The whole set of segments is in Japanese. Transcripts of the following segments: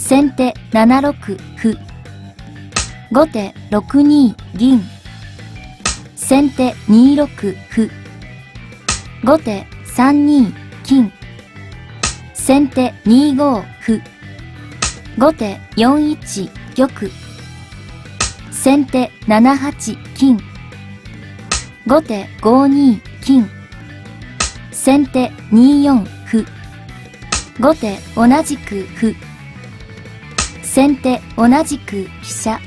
先手7六歩。後手6二銀。先手2六歩。後手3二金。先手2五歩。後手4一玉。先手7八金。後手5二金。先手2四歩。後手同じく歩。先手同じく飛車。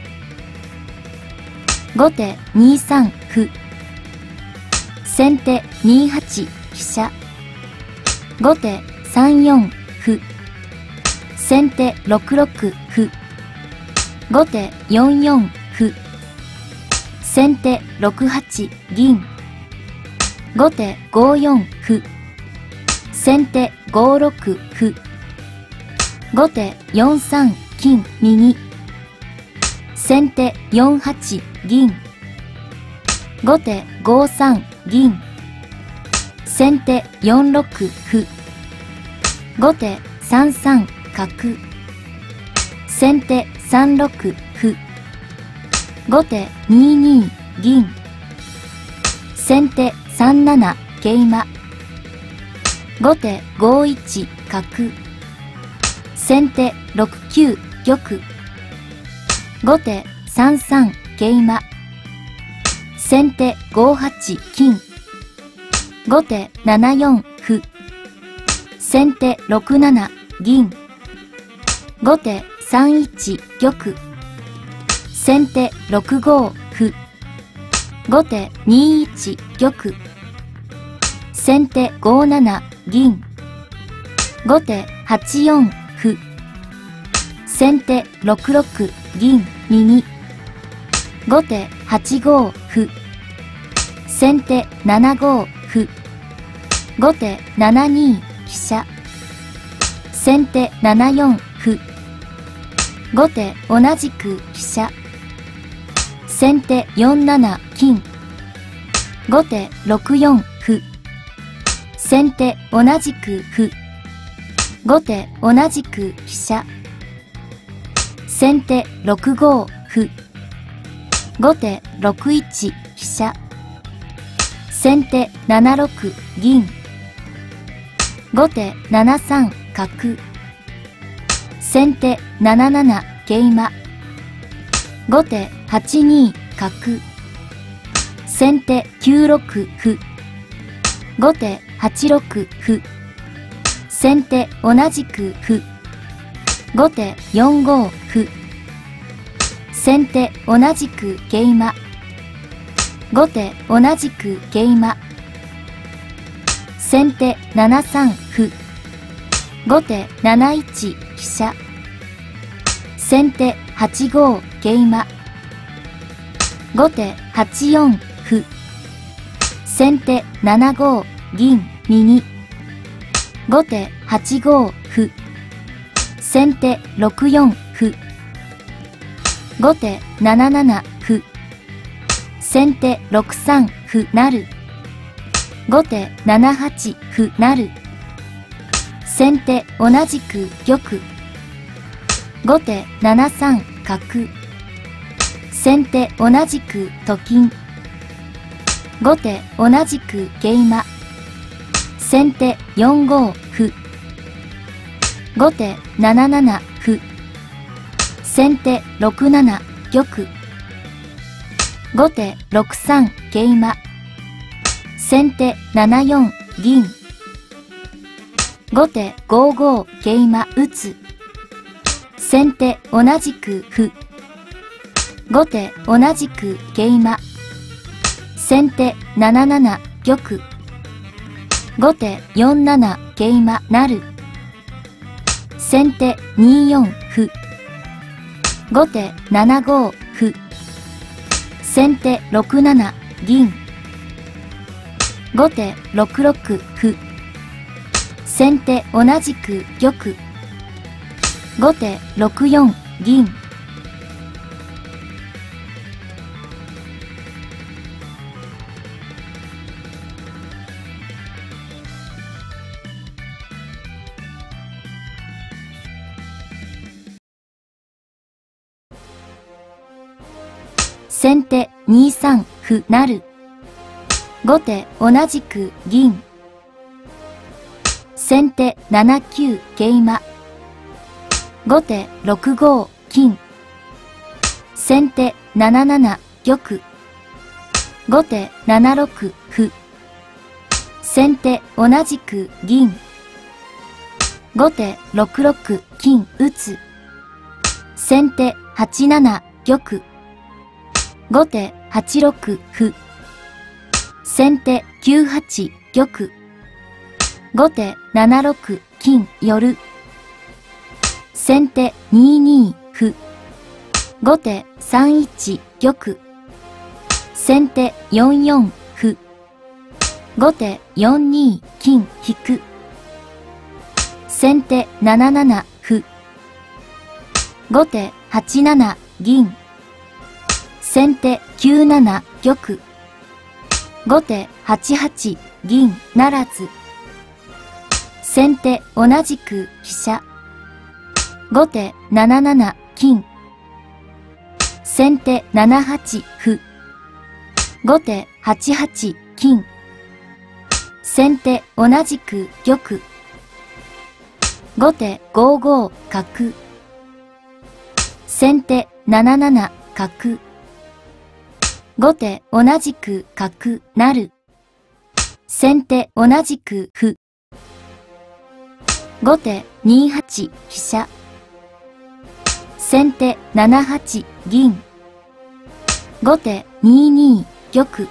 後手2三歩。先手2八飛車。後手3四歩。先手6六歩。後手4四歩。先手6八銀。後手5四歩。先手5六歩。後手4三金右。先手4八銀。後手5三銀。先手4六歩。後手3三角。先手3六歩。後手2二銀。先手3七桂馬。後手5一角。先手6九玉。後手3三桂馬。先手5八金。後手7四歩。先手6七銀。後手3一玉。先手6五歩。後手2一玉。先手5七銀。後手8四歩。先手6六銀右。後手8五歩。先手7五歩。後手7二飛車。先手7四歩。後手同じく飛車。先手4七金。後手6四歩。先手同じく歩。後手同じく飛車。先手6五歩。後手6一飛車。先手7六銀。後手7三角。先手7七桂馬。後手8二角。先手9六歩。後手8六歩。先手同じく歩。後手4五歩。先手同じく桂馬。後手同じく桂馬。先手7三歩。後手7一飛車。先手8五桂馬。後手8四歩。先手7五銀右。後手8五歩。先手6四歩。後手7七歩。先手6三歩成。後手7八歩成。先手同じく玉。後手7三角。先手同じくと金。後手同じく桂馬。先手4五歩。後手7七歩。先手6七玉。後手6三桂馬。先手7四銀。後手5五桂馬打つ。先手同じく歩。後手同じく桂馬。先手7七玉。後手4七桂馬成。先手2四歩。後手7五歩。先手6七銀。後手6六歩。先手同じく玉。後手6四銀。 先手2三歩成。後手同じく銀。先手7九桂馬。後手6五金。先手7七玉。後手7六歩。先手同じく銀。後手6六金打つ。先手8七玉。後手8六歩。先手9八玉。後手7六金寄る。先手2二歩。後手3一玉。先手4四歩。後手4二金引く。先手7七歩。後手8七銀。先手9七玉。後手8八銀ならず。先手同じく飛車。後手7七金。先手7八歩。後手8八金。先手同じく玉。後手5五角。先手7七角。後手同じく角成。先手同じく歩。後手2八飛車。先手7八銀。後手2二玉。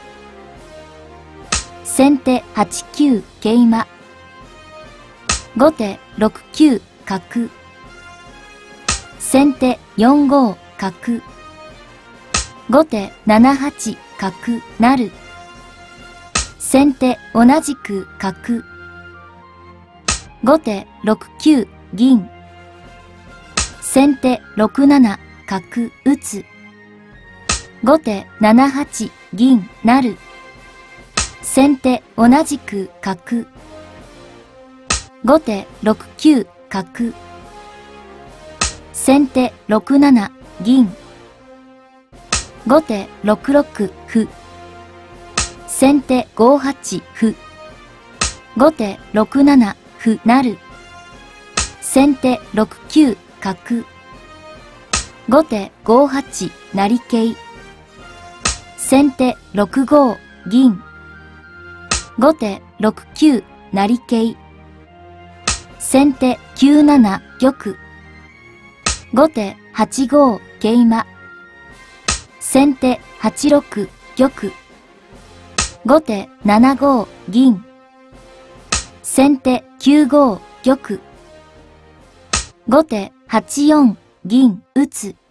先手8九桂馬。後手6九角。先手4五角。後手7八角成。先手同じく角。後手6九銀。先手6七角打つ。後手7八銀成。先手同じく角。後手6九角。先手6七銀。後手6六歩。先手5八歩。後手6七歩成。先手6九角。後手5八成桂。先手6五銀。後手6九成桂。先手9七玉。後手8五桂馬。先手8六玉。後手7五銀。先手9五玉。後手8四銀打つ。